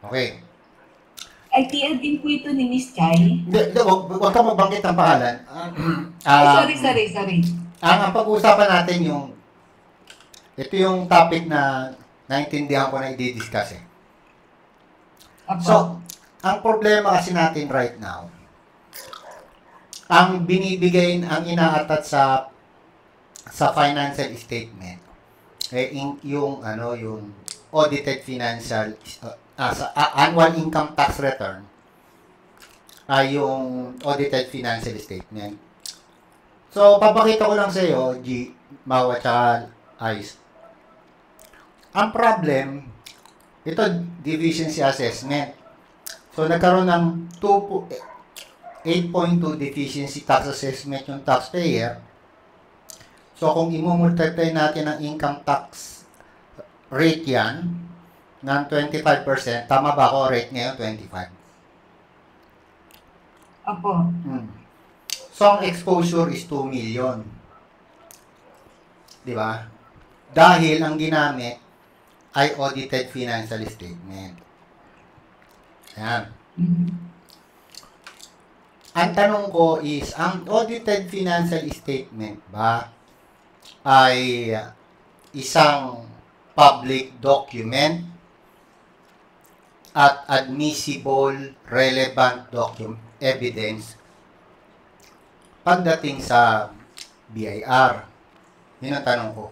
Okay. Ay, tiyan din po ito ni Miss Chai. Hindi, huwag ka magbanggit ng pangalan. Sorry. Ang pag-uusapan natin ito yung topic na naintindihan ko na i-discuss eh. Apo. So, ang problema kasi natin right now, ang binibigay, ang inaatat sa financial statement, yung audited financial, sa annual income tax return, ay yung audited financial statement. So, papakita ko lang sa iyo, G, Mau at saka Ice. Ang problem, ito deficiency assessment. So, nagkaroon ng 8.2 deficiency tax assessment yung taxpayer. So, kung imumultiply natin ang income tax rate yan, ng 25%, tama ba ako? Rate ngayon, 25. Apo. So, ang exposure is 2 million. Di ba? Dahil ang ginamit ay audited financial statement. Ayan. Ang tanong ko is, ang audited financial statement ba ay isang public document at admissible relevant evidence pagdating sa BIR? Yun ang tanong ko.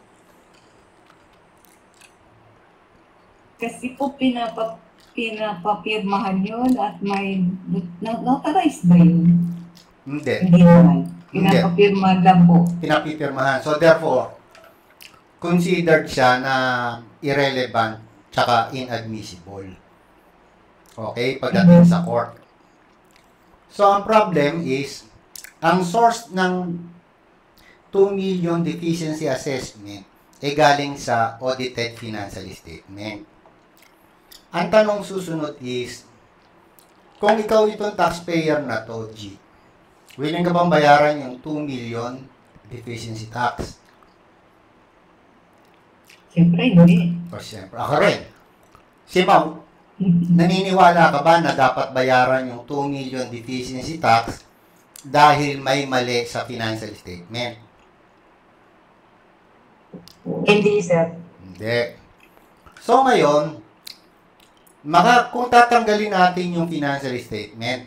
Kasi po pinapapirmahan yun at may notarized ba yun? Hindi. Hindi naman. Pinapapirmahan lang po. Pinapipirmahan. So therefore, considered siya na irrelevant tsaka inadmissible. Okay? Pagdating sa court. So ang problem is, ang source ng 2 million deficiency assessment ay galing sa audited financial statement. Ang tanong susunod is, kung ikaw itong taxpayer na to, G, willing ka bang bayaran yung 2 million deficiency tax? Siyempre, hindi. O siyempre, ako rin. Si Mau, naniniwala ka ba na dapat bayaran yung 2 million deficiency tax dahil may mali sa financial statement? Hindi, sir. Hindi. So ngayon, kung tatanggalin natin yung financial statement,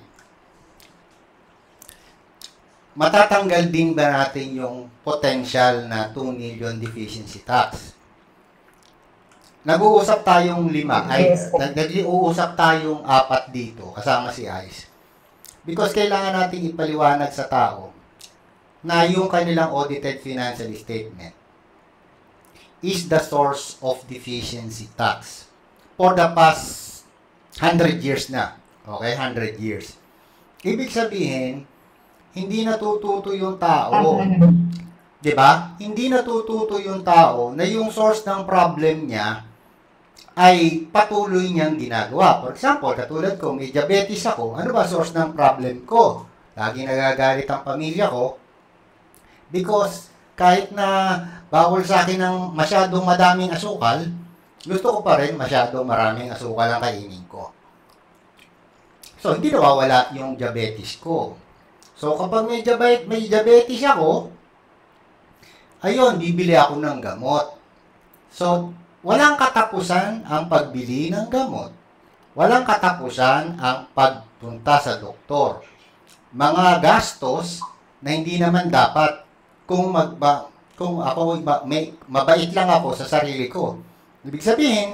matatanggal din ba natin yung potential na 2 million deficiency tax? Nag-uusap tayong 5. Nag-uusap tayong 4 dito, kasama si Ice. Because kailangan natin ipaliwanag sa tao na yung kanilang audited financial statement is the source of deficiency tax for the past 100 years na. Okay, 100 years. Ibig sabihin, hindi natututo yung tao. Diba? Hindi natututo yung tao na yung source ng problem niya ay patuloy niyang ginagawa. For example, katulad ko, may diabetes ako. Ano ba source ng problem ko? Lagi nagagalit ang pamilya ko because kahit na bawal sa akin ng masyadong madaming asukal, gusto ko pa rin masyadong maraming asukal ang kainin ko. So, hindi nawawala yung diabetes ko. So, kapag may diabetes ako, ayun, bibili ako ng gamot. So, walang katapusan ang pagbili ng gamot. Walang katapusan ang pagpunta sa doktor. Mga gastos na hindi naman dapat kung ako mabait lang ako sa sarili ko. Ibig sabihin,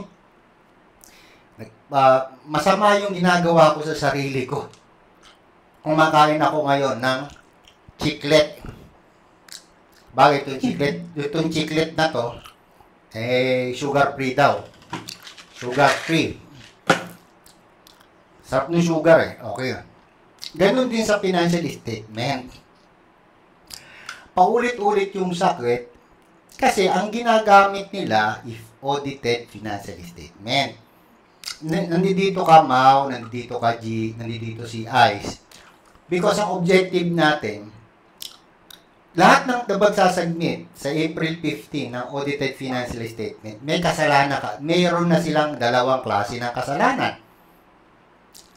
masama yung ginagawa ko sa sarili ko. Kumakain ako ngayon ng chiclet. Bakit itong chiclet na to, sugar free daw. Sugar free. Sarap ng sugar eh. Okay. Ganun din sa financial statement. Paulit-ulit yung sakit kasi ang ginagamit nila is audited financial statement. Nandito ka, Mau, nandito ka, G, nandito si Ice. Because ang objective natin, lahat ng nagsasubmit sa April 15 ng audited financial statement, may kasalanan mayroon na silang dalawang klase ng kasalanan.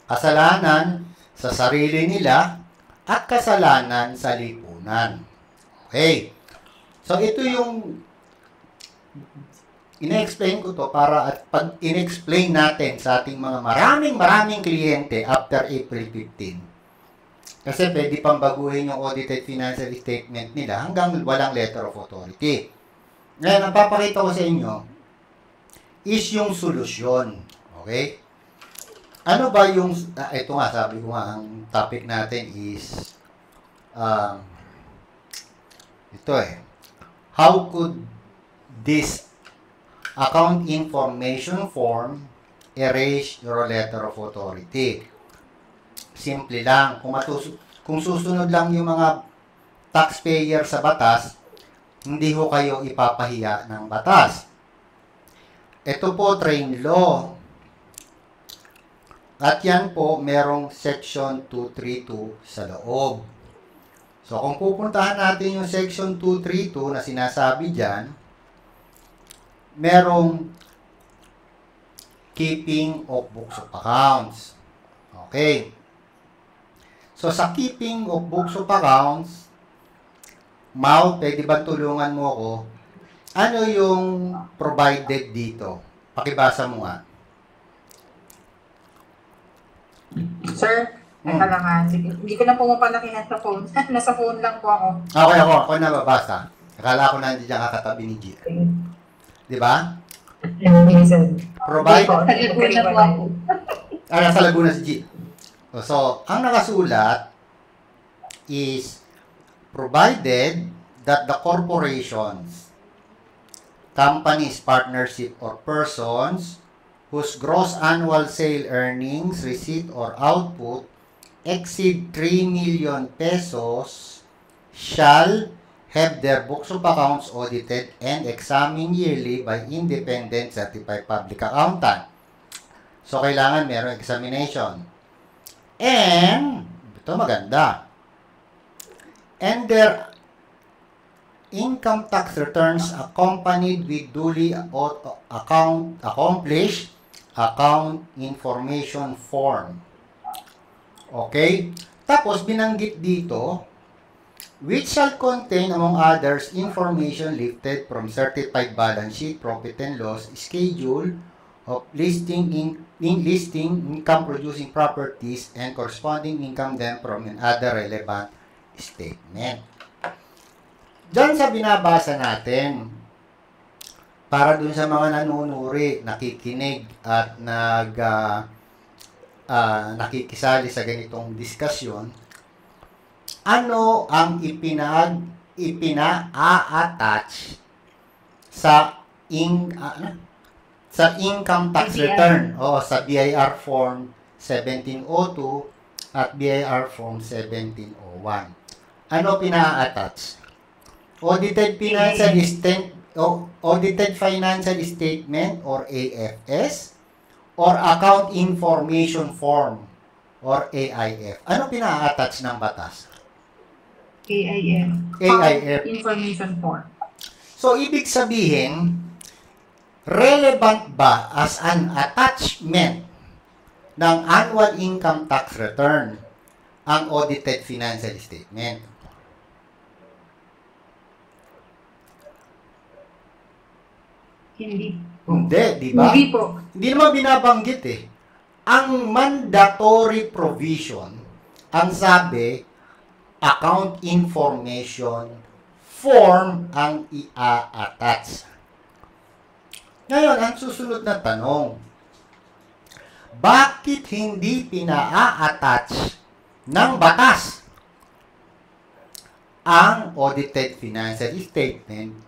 Kasalanan sa sarili nila at kasalanan sa lipunan. Okay. So, ito yung ina-explain ko to para at pag in-explain natin sa ating mga maraming kliyente after April 15. Kasi pwede pang baguhin yung audited financial statement nila hanggang walang letter of authority. Ngayon, ang papakita ko sa inyo is yung solusyon. Okay? Ano ba yung, ito nga, sabi ko nga, ang topic natin is, ito how could this account information form erase your letter of authority? Simple lang. Kung susunod lang yung mga taxpayer sa batas, hindi ho kayo ipapahiya ng batas. Ito po, train law. At yan po, merong section 232 sa loob. So, kung pupuntahan natin yung section 232 na sinasabi dyan, merong keeping of books of accounts. Okay. So, sa keeping of books of accounts, Mau, pwede ba tulungan mo ako? Ano yung provided dito? Pakibasa mo nga. Sir, teka lang ha. Hindi ko na pumapalakihan sa phone. Nasa phone lang po ako. Okay, ako nababasa. Akala ko nandiyan kakatabi ni G. Di ba? Provide. Laguna po ako. Nasa Laguna si G. So, ang nakasulat is provided that the corporations, companies, partnership, or persons whose gross annual sale earnings, receipt, or output exceed 3 million pesos shall have their books of accounts audited and examined yearly by independent certified public accountant. So, kailangan meron examination. And, ito maganda. And their income tax returns accompanied with duly accomplished account information form. Okay? Tapos, binanggit dito, which shall contain, among others, information lifted from certified balance sheet, profit and loss, schedule of listing income-producing properties, and corresponding income then from other relevant statement. Diyan sa binabasa natin, para dun sa mga nanunuri, nakikinig at nakikisali sa ganitong diskusyon, ano ang ipina-attach sa income tax return o sa BIR form 1702 at BIR form 1701. Ano pina-attach? Audited financial statement or AFS or account information form or AIF. Ano pina-attach ng batas? AIF. AIF. Information form. So, ibig sabihin, relevant ba as an attachment ng annual income tax return ang audited financial statement? Hindi. Hindi, di ba? Hindi po. Hindi naman binabanggit eh. Ang mandatory provision, ang sabi, account information form ang i-attach. Ngayon, ang susunod na tanong, bakit hindi pina-attach ng batas ang audited financial statement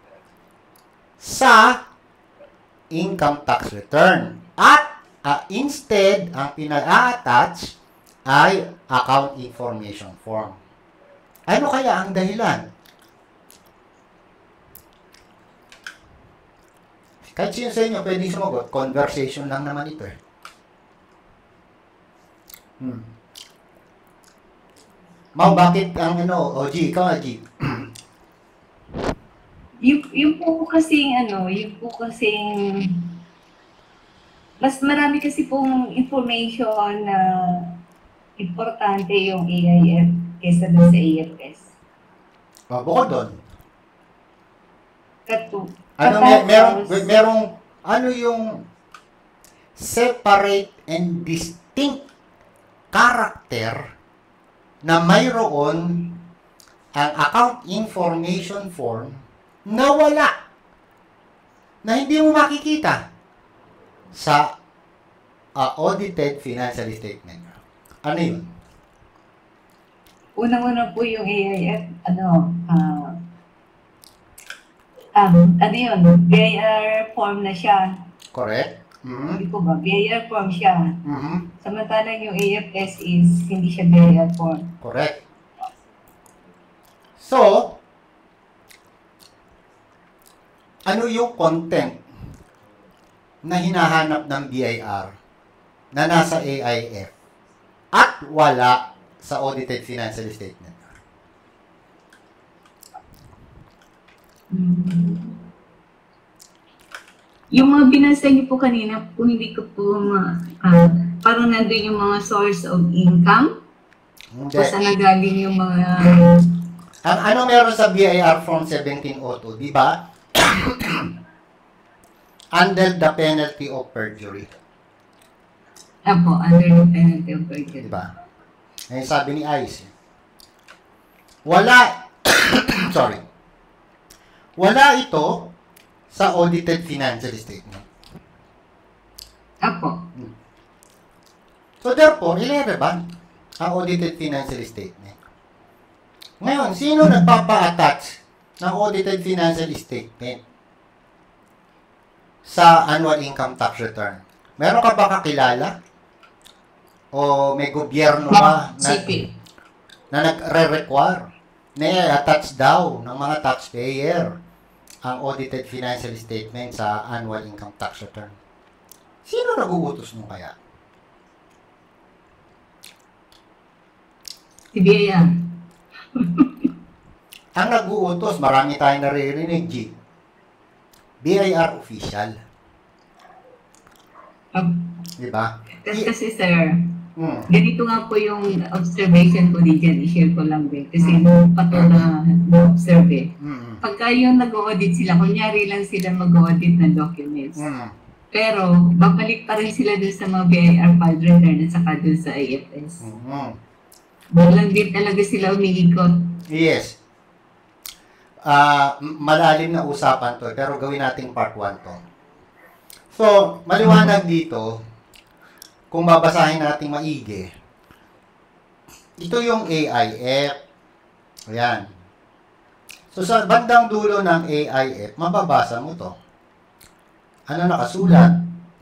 sa income tax return? At instead, ang pina-attach ay account information form. Ano kaya ang dahilan? Kahit sino sa inyo pwedeng sumagot, conversation lang naman ito eh. Ma'am, bakit ang OG, ikaw na G? Yung po kasing Mas marami kasi pong information na importante yung AIF kaysa dun sa AFS. Bukod doon, merong, ano yung separate and distinct character na mayroon ang account information form na wala, na hindi mo makikita sa audited financial statement. Ano yun? Unang-una po yung AIF, yun, BIR form na siya. Correct? Mm-hmm. Hindi po ba? BIR form siya. Mm-hmm. Samantalang yung AFS is hindi siya BIR form. Correct. So, ano yung content na hinahanap ng BIR na nasa AIF at wala sa audited financial statement? Yung mga binasa niyo po kanina, kung hindi ko po parang nandun yung mga source of income. Hindi. Kung saan nagaling yung mga... Ano meron sa BIR Form 1702, di ba? Under the penalty of perjury. Apo, under the penalty of perjury. Di ba? Ngayon sabi ni Ice, wala, sorry, wala ito sa audited financial statement. Apo. So therefore, irrelevant ang audited financial statement. Ngayon, sino nagpapa-attach ng audited financial statement sa annual income tax return? Meron ka ba kakilala? O may gobyerno ba na nagre-require na i-attach daw ng mga taxpayer ang audited financial statement sa annual income tax return? Sino nag-uutos mo kaya? Si BIR. Ang nag-uutos, marami tayong naririnig, G. BIR official. Diba? Kasi sir, ganito nga po yung observation ko din dyan, i-share ko lang din. Kasi nung pato na observe eh. Pagka yung nag-audit sila, kunyari lang sila mag-audit ng documents. Pero, babalik pa rin sila dun sa mga BIR file return at saka dun sa AFS. Walang din talaga sila umiikot. Yes. Malalim na usapan to, pero gawin nating part 1 to. So, maliwanag dito, kung babasahin natin maigi, ito yung AIF. Ayan. So, sa bandang dulo ng AIF, mababasa mo to. Ano nakasulat?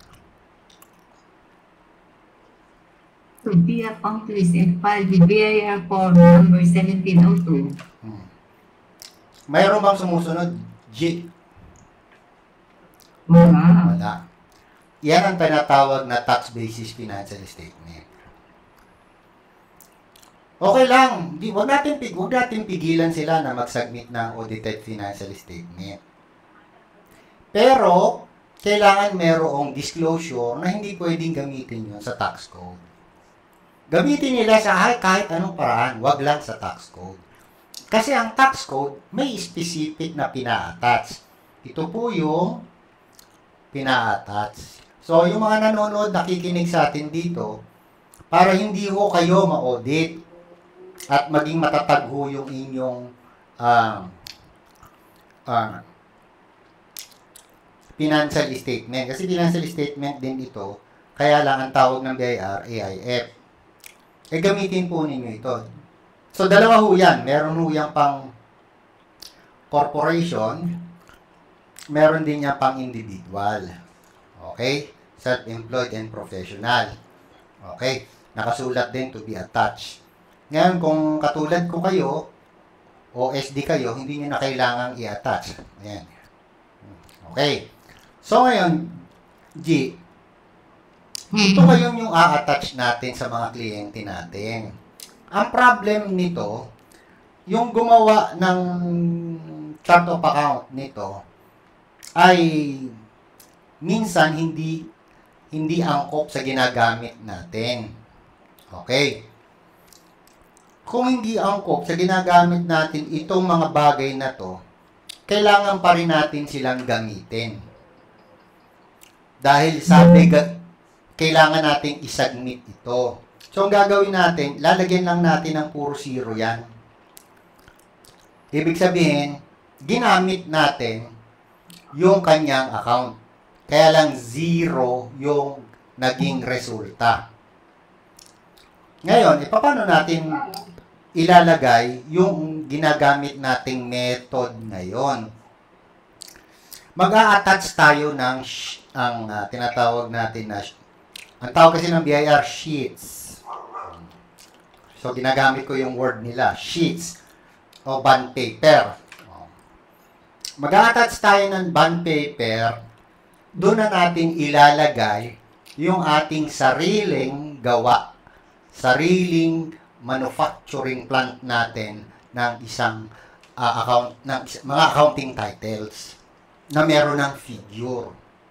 To be accomplished and filed with BIR form number 1702. Mayroon bang sumusunod? G. Wala. Yan ang tinatawag na tax basis financial statement. Okay lang. Huwag natin pigilan sila na mag-submit ng audited financial statement. Pero, kailangan merong disclosure na hindi pwedeng gamitin yun sa tax code. Gamitin nila sa kahit anong paraan, wag lang sa tax code. Kasi ang tax code, may specific na pina-attach. Ito po yung pina-attach. So, yung mga nanonood, nakikinig sa atin dito, para hindi ho kayo ma-audit at maging matatag ho yung inyong financial statement. Kasi financial statement din ito, kaya lang ang tawag ng BIR, AIF. Gamitin po ninyo ito. So, dalawa ho yan. Meron ho yan pang corporation, meron din yan pang individual. Okay? Self-employed and professional. Okay? Nakasulat din to be attached. Ngayon, kung katulad ko kayo, OSD kayo, hindi nyo na kailangang i-attach. Ayan. Okay. So, ngayon, G, ito ngayon yung a-attach natin sa mga kliyente natin. Ang problem nito, yung gumawa ng chart of account nito, ay minsan hindi hindi angkop sa ginagamit natin. Okay? Kung hindi angkop sa ginagamit natin itong mga bagay na to, kailangan pa rin natin silang gamitin. Dahil sabi, kailangan natin isubmit ito. So, ang gagawin natin, lalagyan lang natin ng puro zero yan. Ibig sabihin, ginamit natin yung kanyang account. Kaya lang zero yung naging resulta. Ngayon, paano natin ilalagay yung ginagamit nating method ngayon? Mag-a-attach tayo ng tinatawag natin na, ang tawag kasi ng BIR, sheets. So, ginagamit ko yung word nila, sheets o bond paper. Mag-a-attach tayo ng bond paper, doon na natin ilalagay yung ating sariling gawa, sariling manufacturing plant natin ng isang mga accounting titles na meron ng figure.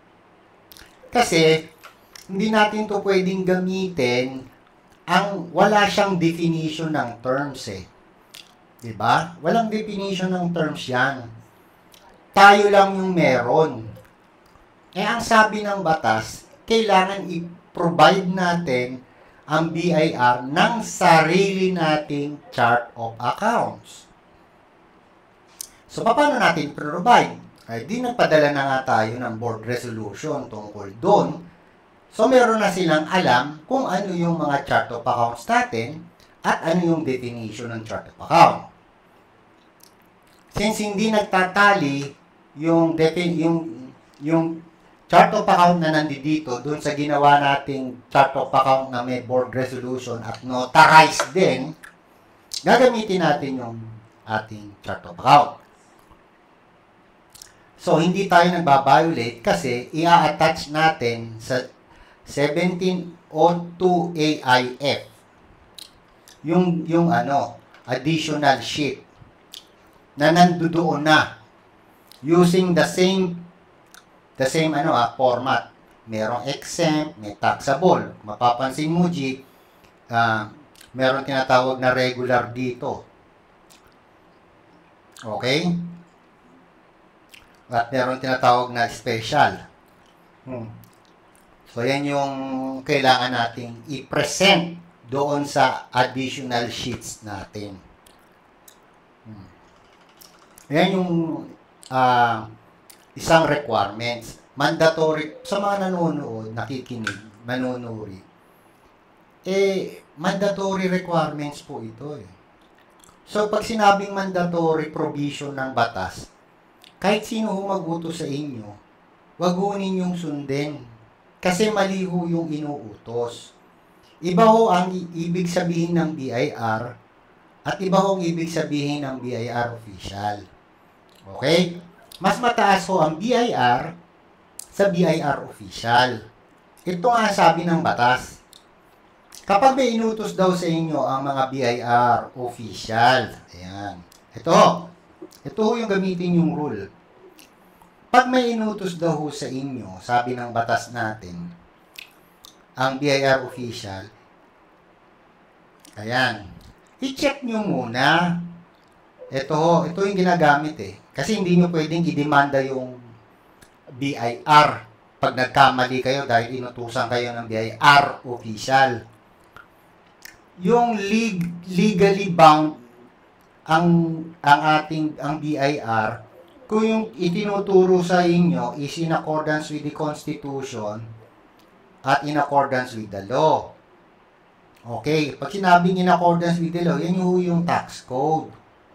Kasi, hindi natin to pwedeng gamitin wala siyang definition ng terms eh. Diba? Walang definition ng terms yan. Tayo lang yung meron. Ang sabi ng batas, kailangan i-provide natin ang BIR ng sarili nating chart of accounts. So, paano natin provide? Ay, di nagpadala na nga tayo ng board resolution tungkol doon. So, meron na silang alam kung ano yung mga chart of accounts natin at ano yung definition ng chart of account. Since hindi nagtatali yung chart of account na nandito doon sa ginawa nating chart of account na may board resolution at notarized din, gagamitin natin yung ating chart of account. So, hindi tayo nagbabiolate kasi i-attach natin sa 1702 AIF yung additional sheet na nandoon na using the same format. Merong exempt, may taxable. Mapapansin mo, G, meron tinatawag na regular dito. Okay? At meron tinatawag na special. So, yan yung kailangan nating i-present doon sa additional sheets natin. Yan yung isang requirements. Mandatory, sa mga nanonood, nakikinig, manunuri. Mandatory requirements po ito eh. So, pag sinabing mandatory provision ng batas, kahit sino humagutos sa inyo, wag ho ninyong sundin. Kasi mali ho yung inuutos. Iba ho ang ibig sabihin ng BIR at iba ho ang ibig sabihin ng BIR official. Okay? Mas mataas ho ang BIR sa BIR official. Ito nga sabi ng batas. Kapag may inutos daw sa inyo ang mga BIR official, ayan. Ito ho yung gamitin yung rule. Pag may inutos daw ho sa inyo, sabi ng batas natin, ang BIR official, ayan, i-check nyo muna. Ito yung ginagamit eh. Kasi hindi nyo pwedeng i-demanda yung BIR pag nagkamali kayo dahil inutusan kayo ng BIR official. Yung legally bound ang BIR, kung yung itinuturo sa inyo is in accordance with the Constitution at in accordance with the law. Okay, pag sinabing in accordance with the law, yan yung tax code.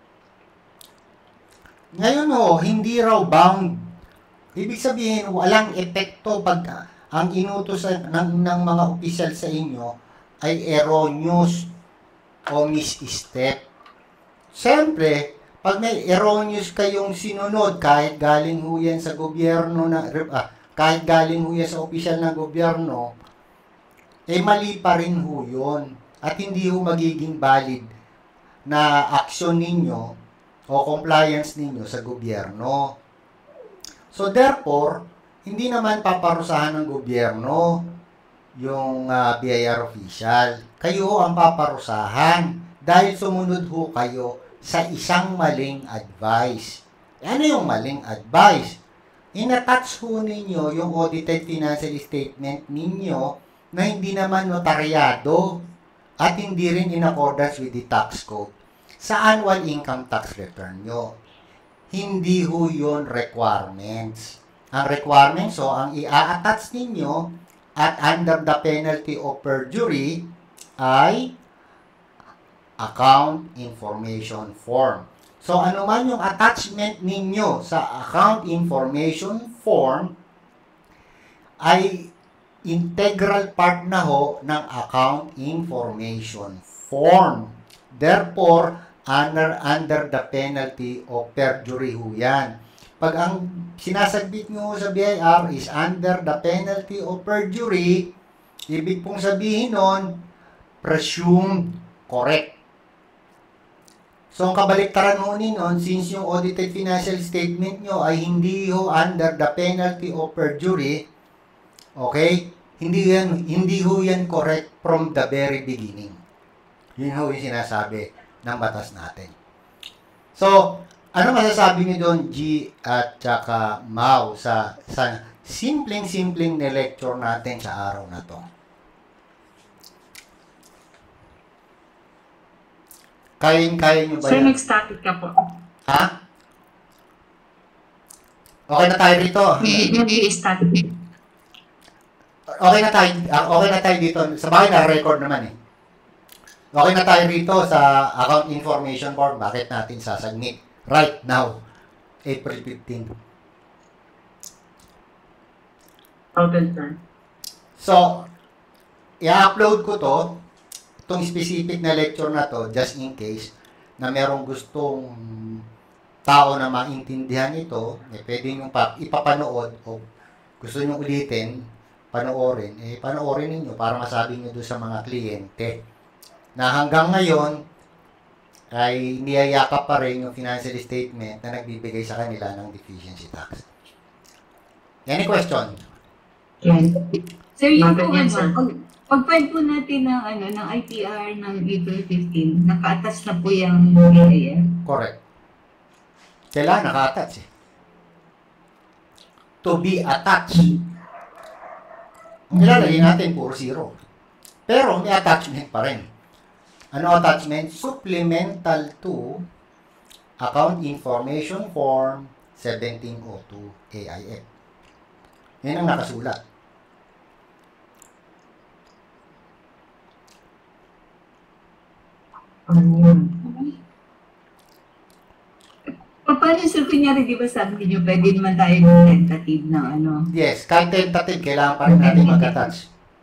Ngayon hindi raw bound. Ibig sabihin, walang epekto pag ang inutos ng mga opisyal sa inyo ay erroneous o misstep. Siyempre, pag may erroneous kayong sinunod, kahit galing ho yan sa gobyerno, kahit galing ho yan sa opisyal ng gobyerno, mali pa rin ho yun. At hindi ho magiging valid na aksyon ninyo o compliance ninyo sa gobyerno. So therefore, hindi naman paparusahan ng gobyerno yung BIR official. Kayo ang paparusahan dahil sumunod ho kayo sa isang maling advice. Ano yung maling advice? Inattach ho ninyo yung audited financial statement ninyo na hindi naman notaryado at hindi rin in accordance with the tax code sa annual income tax return nyo. Hindi ho yun requirements. Ang requirements ho, ang i-attach ninyo at under the penalty of perjury ay account information form. So, ano man yung attachment ninyo sa account information form ay integral part na ho ng account information form. Therefore, under the penalty of perjury ho yan. Pag ang sinasabit nyo sa BIR is under the penalty of perjury, ibig pong sabihin nun, presumed correct. So, ang kabaliktaran ho nun, since yung audited financial statement nyo ay hindi ho under the penalty of perjury, okay, hindi ho yan correct from the very beginning. Yun ho yung sinasabi ng batas natin. So, ano masasabi niyo doon, G at saka Mau, sa simpleng na lecture natin sa araw na to? Kaya nyo ba Sir, yan? next topic ka po. Ha? Okay na tayo rito. Static. Okay na tayo dito. Sa bagay na-record naman eh. Okay na tayo rito sa account information form. Bakit natin sasubmit? Right now, April 15. Okay, sir. So, i-upload ko itong specific na lecture na to, just in case na merong gustong tao na maintindihan ito, pwede nyo ipapanood o gusto nyo ulitin, panoorin ninyo para masabi nyo doon sa mga kliyente na hanggang ngayon ay niyayakap pa rin yung financial statement na nagbibigay sa kanila ng deficiency tax. Any question? Yan. Sir, yung po Yan, sir. pag-file po natin ng ITR ng April 15, naka-attach na po yung BIR. Correct. Kailangan naka-attach eh. To be attached. Ang ilalagay natin puro zero. Pero may attachment pa rin. Ano attachment? Supplemental to Account Information Form 1702 AIF. Yan ang nakasulat. Paano sir, kunyari, di ba sabi niyo, pwede naman tayo ng tentative na Yes, kahit tentative, kailangan pa rin natin mag-attach.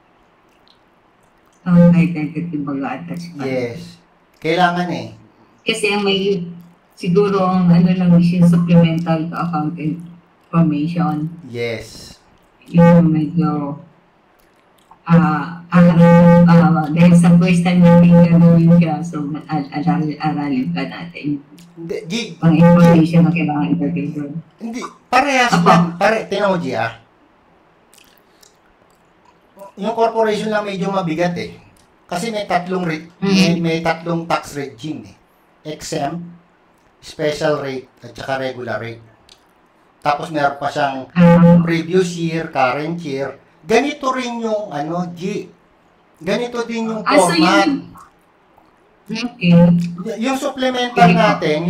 kahit tentative mag-attach pa. Yes. Kailangan eh. Kasi ang may, siguro ang lang yung supplemental to account information. Yes. Yung medyo, dahil sa first time natin gano'n siya, so aralin pa natin. Pang information na kailangan ilagay doon. Hindi. Parehas lang. Tingnan mo, Gia. Yung corporation lang medyo mabigat eh. Kasi may tatlong tax regime eh. Exempt, special rate, at saka regular rate. Tapos meron pa siyang previous year, current year. Ganito rin yung G. Ganito din yung format. Okay. Yung supplemental natin,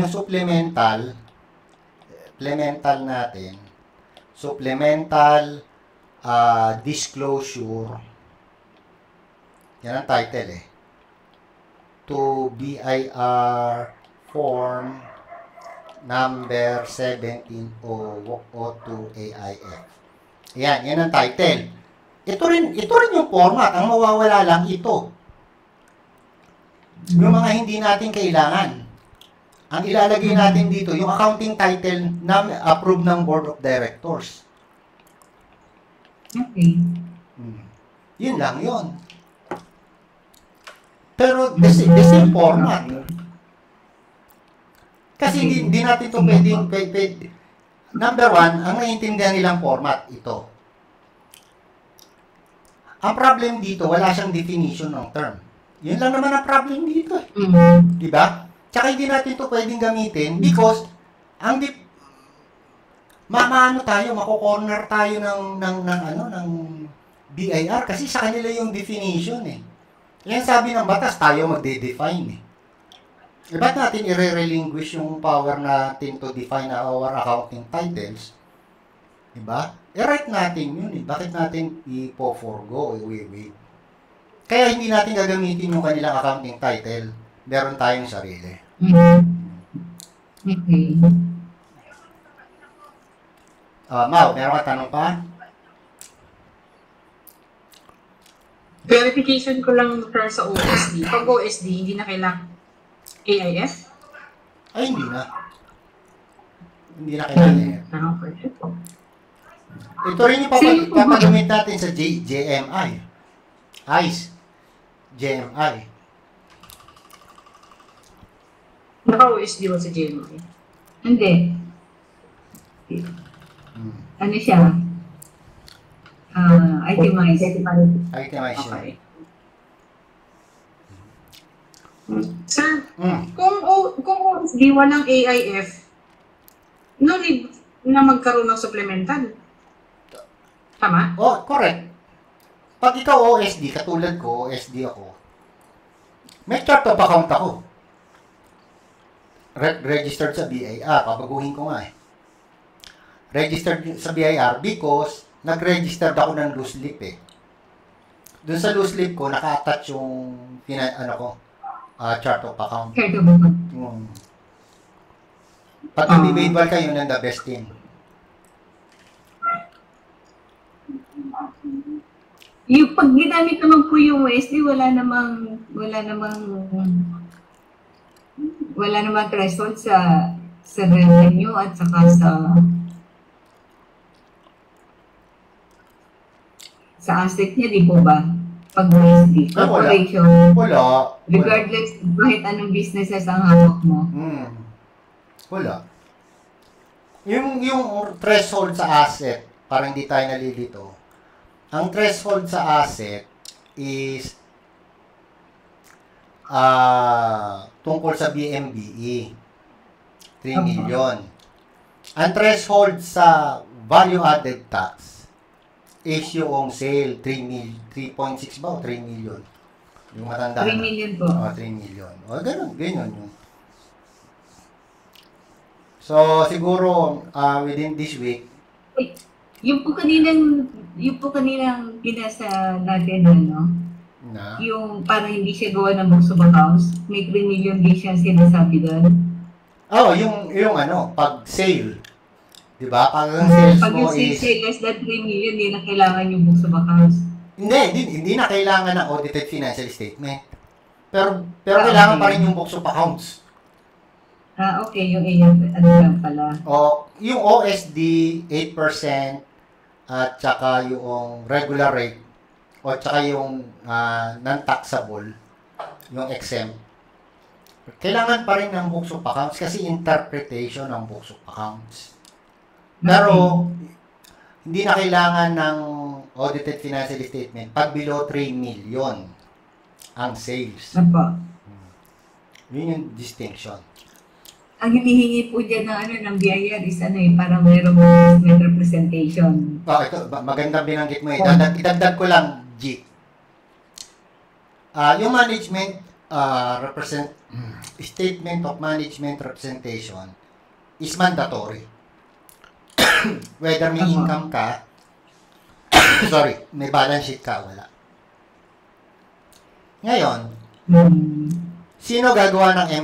supplemental disclosure. Yan ang title eh. To BIR form number 17002 AIF. Yan ang title. Ito rin yung format. Ang mawawala lang ito. Yung mga hindi natin kailangan. Ang ilalagay natin dito, yung accounting title na approved ng Board of Directors. Okay. Yun lang yun. Pero the same format. Kasi hindi natin ito pwedeng. Number one, ang naiintindihan nilang format, ito. Ang problem dito, wala siyang definition ng term. Yun lang naman ang problem dito. Diba? Tsaka hindi natin ito pwedeng gamitin because maano tayo, mako-corner tayo ng BIR kasi sa kanila yung definition eh. Yan sabi ng batas, tayo magde-define eh. Ba't natin i-relinquish yung power natin to define our accounting titles? Diba? I-write natin yun eh. Bakit natin ipo-forgo? Wait. Kaya hindi natin gagamitin yung kanilang accounting title. Meron tayong sarili. Okay. Mau, meron ka tanong pa? Verification ko lang per sa OSD. Pag OSD, hindi na kailangan AIF? Ay, hindi na. Hindi na kailangan. Okay. Ito rin yung papagamit natin sa JMI. ICE. JMI. Naka-OSD ba sa JMI? Hindi. Ano siya? Itemized. Itemized. Okay. Sir, Mm. kung OSD walang AIF, no need na magkaroon ng supplemental. Tama? Oh, correct. Pag ikaw OSD, katulad ko, OSD ako, may chart of account ako. Registered sa BIR. Pabaguhin ko nga eh. Registered sa BIR because nag-registered ako ng loose leaf eh. Doon sa loose leaf ko, naka-attach yung chart of account. Pag individual kayo, yun ang the best thing. Yung pag ginamit naman po yung USD, wala namang threshold sa revenue at saka sa asset niya, di po ba? Pag USD, corporation, Wala. regardless kahit anong businesses ang hawak mo. Wala. Yung threshold sa asset, parang hindi tayo nalilito. Ang threshold sa asset is tungkol sa BMBE, 3 million. Ang threshold sa value-added tax is yung sale, 3.6 ba o 3 million? Yung matanda 3 million po. 3 million. Ganun yun. So, siguro, within this week, Yung po kaninang pinasa natin, yung parang hindi siya gawa ng books of accounts, may 3 million din siya sinasabi doon. pag sale. Diba? Pag ang sales Pag mo yung is... sale less than 3 million, hindi na kailangan yung books of accounts. Hindi na kailangan ng audited financial statement. Pero kailangan pa rin yung books of accounts. Okay, yung lang pala. Yung OSD, 8%, at saka yung regular rate, o saka yung non-taxable, yung exempt. Kailangan pa rin ng books of accounts kasi interpretation ng books of accounts. Pero, hindi na kailangan ng audited financial statement pag below 3 million ang sales. Apa. Yun yung distinction. Ang hinihingi po dyan ng BIR is para mayroong investment representation. Ito, magandang binanggit mo eh. Idagdag ko lang, G. Yung management statement of management representation is mandatory. Whether may income ka, may balance sheet ka, wala. Ngayon, sino gagawa ng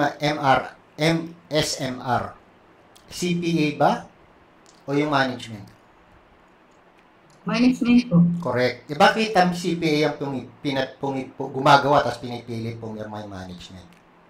SMR? CPA ba? O yung management? Management po. Correct. Bakit ang CPA ang gumagawa tapos pinipilit pumirma yung management?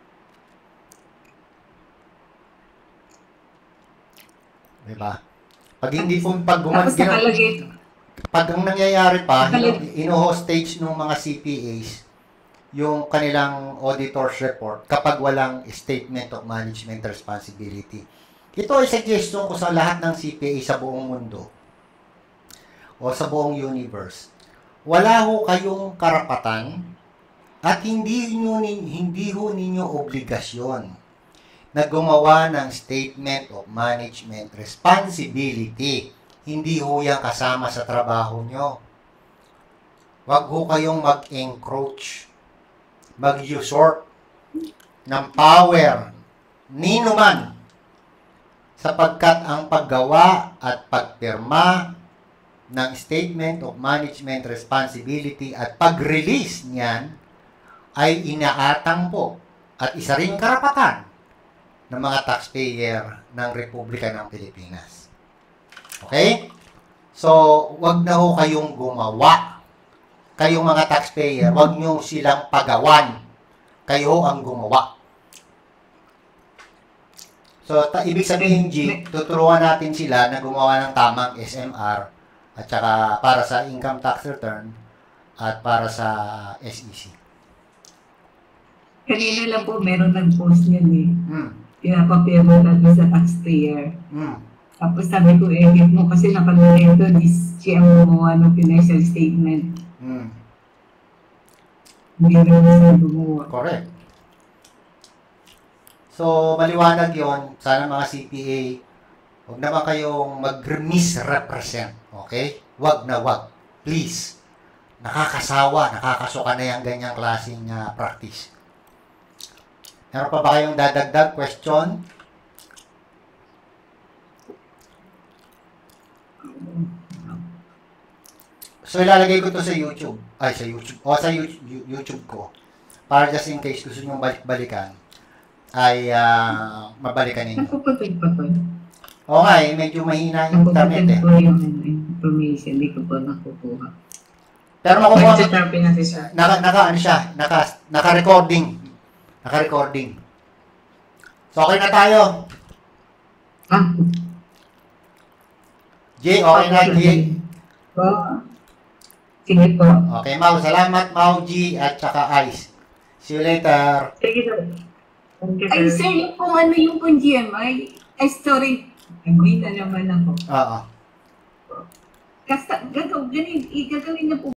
Diba? Pag hindi pag ang nangyayari pa, ino-hostage ng mga CPAs yung kanilang auditor's report kapag walang statement of management responsibility. Ito ay suggestion ko sa lahat ng CPA sa buong mundo o sa buong universe. wala ho kayong karapatan at hindi ho ninyo obligasyon na gumawa ng Statement of Management Responsibility. Hindi ho yan kasama sa trabaho nyo. Wag ho kayong mag-encroach, mag-usurp ng power nino man, sapagkat ang paggawa at pagpirma ng Statement of Management Responsibility at pag-release niyan ay inaatang po at isa ring karapatan ng mga taxpayer ng Republika ng Pilipinas. Okay? So, wag na ho kayong gumawa. Kayong mga taxpayer, wag nyo silang pagawan. Kayo ho ang gumawa. So, ibig sabihin, G, tuturuan natin sila na gumawa ng tamang SMR at saka para sa income tax return at para sa SEC. Kanina lang po, meron nag-post niyan eh. Pinapapirma natin sa taxpayer. Tapos sabi ko, edit mo kasi nakalagay doon is siya ang gumawa ng financial statement. Hindi rin siya gumawa. Correct. So, maliwanag yon. Sana mga CPA, huwag naman kayong mag-misrepresent. Okay? Wag na wag. Please. Nakakasawa, nakakasuka na yung ganyang klaseng practice. Meron pa ba kayong dadagdag question? So, ilalagay ko to sa YouTube. Ay, sa YouTube. O, sa YouTube ko. Para just in case gusto nyo balik-balikan, ay mabalikan ninyo. Napuputol-putol. Oo nga, medyo mahina yung internet eh. Napuputol po yung information. Hindi ko po nakukuha. Pero makukuha mo. natin siya. Naka-recording. Naka-recording. So, okay na tayo. Jay, okay na, Jay. Sige po. Okay, Mau. Salamat, Mau, G, at saka Ice. See you later. Sige sir. Ay, sir, yung kung ano yung pong GMI, ay, sorry. Agree na naman ako. Oo. Kasi, gagawin niyo po